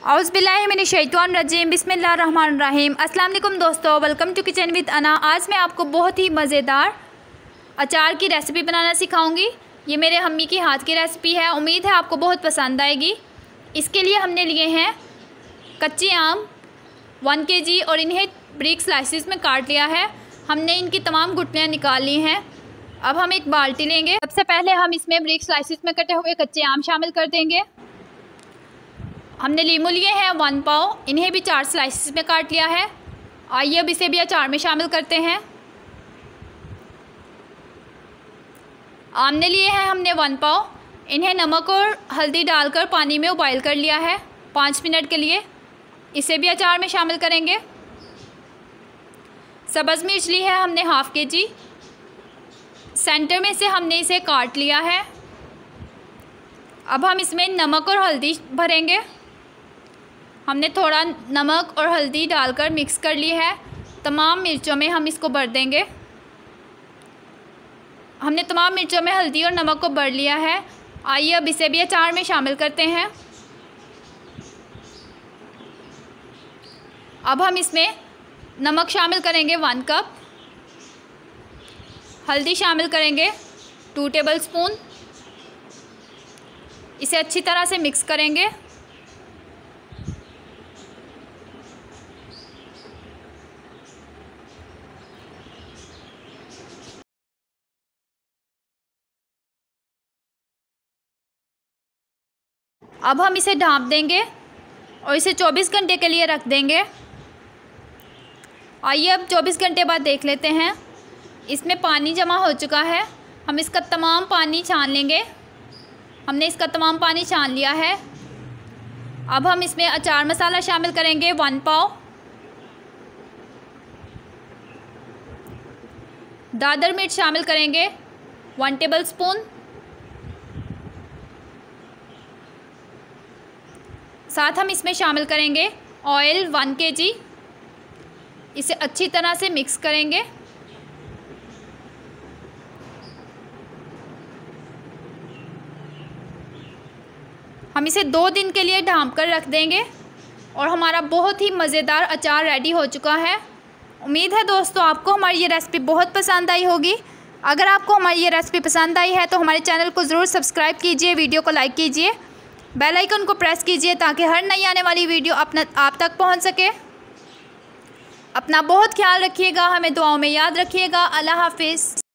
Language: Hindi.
औज़ुबिल्लाहिमिनश्शैतानिर्रजीम बिस्मिल्लाहिर्रहमानिर्रहीम। अस्सलाम वालेकुम दोस्तों, वेलकम टू किचन विद अना। आज मैं आपको बहुत ही मज़ेदार अचार की रेसिपी बनाना सिखाऊंगी। ये मेरे अम्मी की हाथ की रेसिपी है, उम्मीद है आपको बहुत पसंद आएगी। इसके लिए हमने लिए हैं कच्चे आम 1 kg और इन्हें ब्रिक स्लाइसिस में काट लिया है। हमने इनकी तमाम गुठलियाँ निकाल ली हैं। अब हम एक बाल्टी लेंगे। सबसे पहले हम इसमें ब्रिक स्लाइसिस में कटे हुए कच्चे आम शामिल कर देंगे। हमने लीमू लिए हैं 1 पाव, इन्हें भी 4 स्लाइसिस में काट लिया है। आइए अब इसे भी अचार में शामिल करते हैं। आमने लिए हैं हमने 1 पाव, इन्हें नमक और हल्दी डालकर पानी में उबाइल कर लिया है 5 मिनट के लिए। इसे भी अचार में शामिल करेंगे। सब्ज़ मिर्च ली है हमने 1/2 kg, सेंटर में से हमने इसे काट लिया है। अब हम इसमें नमक और हल्दी भरेंगे। हमने थोड़ा नमक और हल्दी डालकर मिक्स कर ली है। तमाम मिर्चों में हम इसको भर देंगे। हमने तमाम मिर्चों में हल्दी और नमक को भर लिया है। आइए अब इसे भी अचार में शामिल करते हैं। अब हम इसमें नमक शामिल करेंगे 1 कप, हल्दी शामिल करेंगे 2 टेबलस्पून। इसे अच्छी तरह से मिक्स करेंगे। अब हम इसे ढाँप देंगे और इसे 24 घंटे के लिए रख देंगे। आइए अब 24 घंटे बाद देख लेते हैं। इसमें पानी जमा हो चुका है। हम इसका तमाम पानी छान लेंगे। हमने इसका तमाम पानी छान लिया है। अब हम इसमें अचार मसाला शामिल करेंगे 1 पाव, दादर मिर्च शामिल करेंगे 1 टेबलस्पून, साथ हम इसमें शामिल करेंगे ऑयल 1 kg। इसे अच्छी तरह से मिक्स करेंगे। हम इसे 2 दिन के लिए ढाँप कर रख देंगे और हमारा बहुत ही मज़ेदार अचार रेडी हो चुका है। उम्मीद है दोस्तों आपको हमारी ये रेसिपी बहुत पसंद आई होगी। अगर आपको हमारी ये रेसिपी पसंद आई है तो हमारे चैनल को ज़रूर सब्सक्राइब कीजिए, वीडियो को लाइक कीजिए, बेल आइकन को प्रेस कीजिए ताकि हर नई आने वाली वीडियो आप तक पहुंच सके। अपना बहुत ख्याल रखिएगा, हमें दुआओं में याद रखिएगा। अल्लाह हाफिज़।